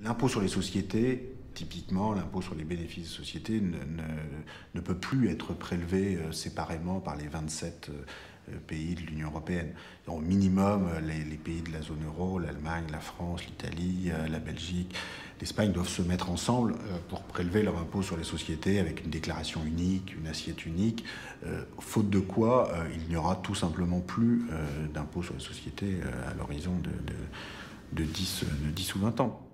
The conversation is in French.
L'impôt sur les sociétés, typiquement l'impôt sur les bénéfices de société, ne peut plus être prélevé séparément par les 27 pays de l'Union européenne. Au minimum, les pays de la zone euro, l'Allemagne, la France, l'Italie, la Belgique, l'Espagne doivent se mettre ensemble pour prélever leur impôt sur les sociétés avec une déclaration unique, une assiette unique, faute de quoi il n'y aura tout simplement plus d'impôt sur les sociétés à l'horizon de 10 ou 20 ans.